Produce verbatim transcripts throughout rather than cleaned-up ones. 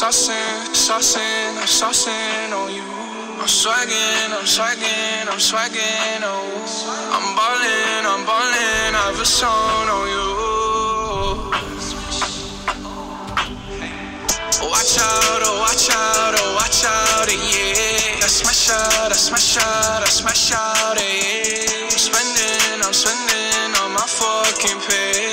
saucing, saucing, I'm saucing on you. I'm swagging, I'm swagging, I'm swagging, oh. I'm ballin', I'm ballin', I have a song on you. Watch out, oh, watch out, oh, watch out, yeah. I smash out, I smash out, I smash out, yeah. I'm spending, I'm spending on my fucking pay.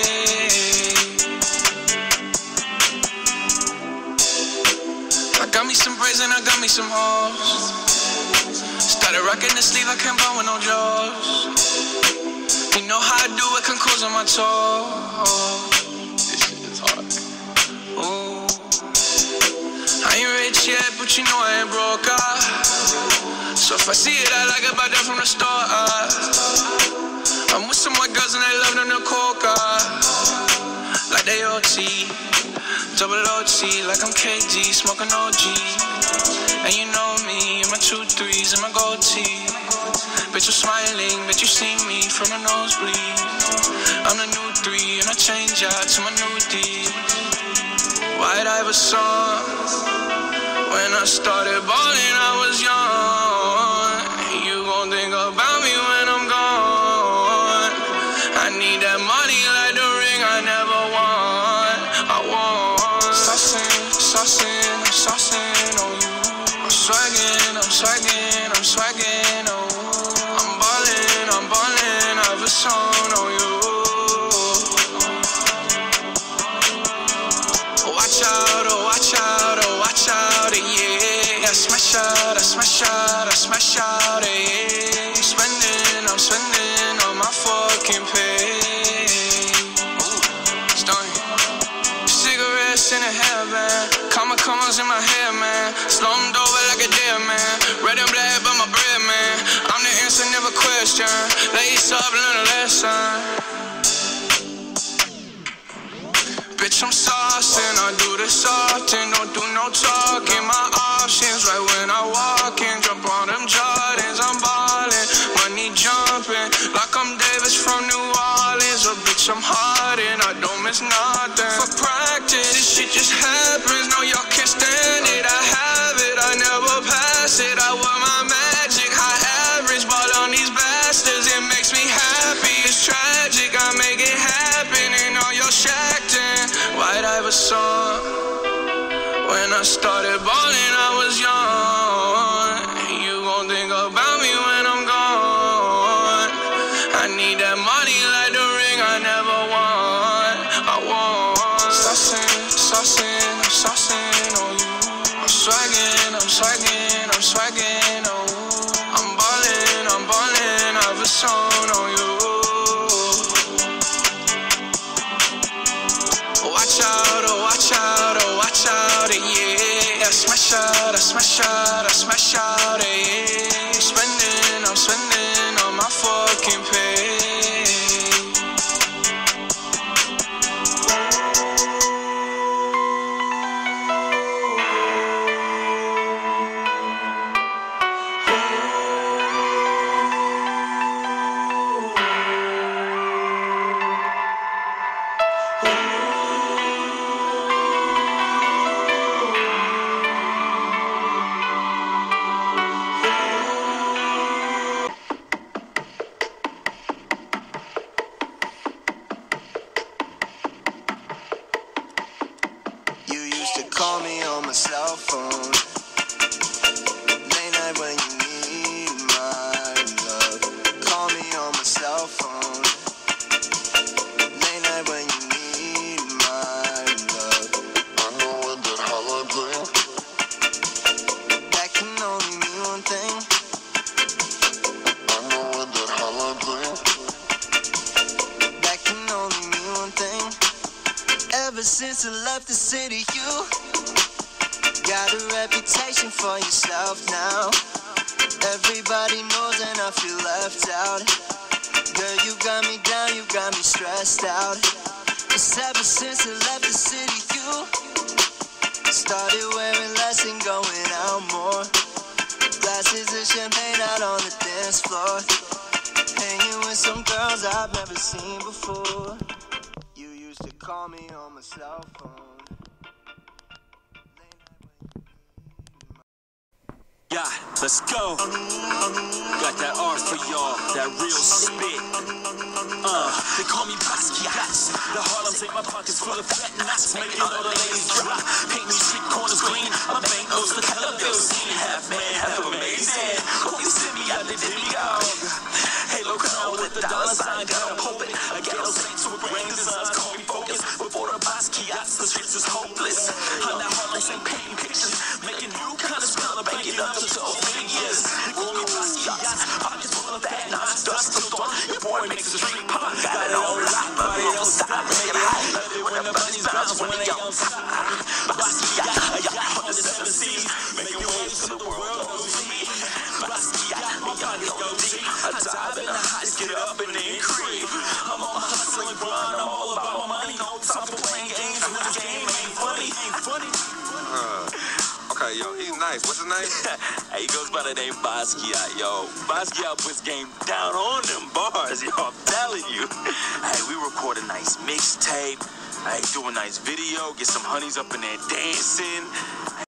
I got me some braids and I got me some hoes. Started rocking the sleeve, I can't buy with no jaws. You know how I do it, can cruise on my toes. This shit is hard. Ooh. I ain't rich yet, but you know I ain't broke, ah. So if I see it, I like it, buy that from the store, ah. I'm with some white girls and they love them to coke, ah. Like they O T, double O T, like I'm K G, smoking O G. And you know me, in my two threes and my gold tee. Bitch, you're smiling, bitch, you see me from the nosebleed. I'm the new three, and I change out to my new D. Why'd I have a song? When I started balling, I was young. You gon' think about me when I'm gone. I need that money like the ring I never won. I want saucing, saucing, I'm saucing on you. I'm swagging, I'm swagging, I'm swagging, oh. I'm ballin', I'm ballin', I have a song on you. Watch out, oh, watch out, oh, watch out, yeah. I smash out, I smash out, I smash out, yeah. I'm spending, I'm spending on my fucking pay. Stunning. Cigarettes in a hairband, comma commas in my hair, man. Slummed over like a dead man. Red and black by my bread, man. I'm the answer, never question. Lace up, learn a lesson. Bitch, I'm saucing, I do this often, don't do no talking. My options right when I walk in, jump on them Jordans, I'm ballin', money jumping, like I'm Davis from New Orleans. Oh, bitch, I'm hard and I don't miss nothing. For practice, this shit just happens, no, y'all can't stand it. I have it, I never pass it, I wear my magic, high average, ball on these bastards. It makes me happy, it's tragic, I make it happen, and all y'all shacked in. Why'd I have a song? When I started balling, I was young. You gon' think about me when I'm gone. I need that money like the ring I never won. I want saucing, saucing, I'm saucing on you. I'm swagging, I'm swagging, I'm swagging, oh. I'm ballin', I'm ballin', I have a song on you. Watch out, oh, watch out, oh, watch out, yeah. I smash out, I smash out, I smash out, yeah. I'm spending, I'm spending on my fucking pay. Call me on my cell phone. Late night when you need my love. Call me on my cell phone. Late night when you need my love. I know when that hotline bling. That can only mean one thing. I know when that hotline bling. That can only mean one thing. Ever since I left the city, you got a reputation for yourself now. Everybody knows and I feel left out. Girl, you got me down, you got me stressed out. Cause ever since I left the city, you started wearing less and going out more. Glasses of champagne out on the dance floor. Hanging with some girls I've never seen before. You used to call me on my cell phone. Yeah, let's go. Got that R for y'all, that real spit. Uh, they call me Basquiat. The Harlem take my pockets full of fat knots, making all the ladies drop. Paint me street corners green, my bank goes to color bills. Half man, half amazing. Who you send me out the demigod? Halo crown with the dollar sign, got them hoping. A ghetto saint to a grand designs, call me focus. Before the Basquiats, the streets is hopeless. I'm that Harlem Shake painting pictures, making new kind of spell, banking up to figures. They call me Basquiat, pockets full of fat knots, dust to dawn. Your boy makes the street pop, got it on lock, but it don't stop, make it hot. Love it when the bunnies bounce when they on top. Basquiat, I got on the seven seas, making waves to the world O G. Basquiat, my pockets go deep. I dive in the heights, get up and then creep. I'm on my hustle and grind, I'm all about my money. No time for playing games, when the game ain't funny, ain't funny. Uh, okay, yo, he's nice. What's his name? Hey, he goes by the name Basquiat, yo. Basquiat puts game down on them bars, yo. I'm telling you. Hey, we record a nice mixtape. Hey, do a nice video. Get some honeys up in there dancing.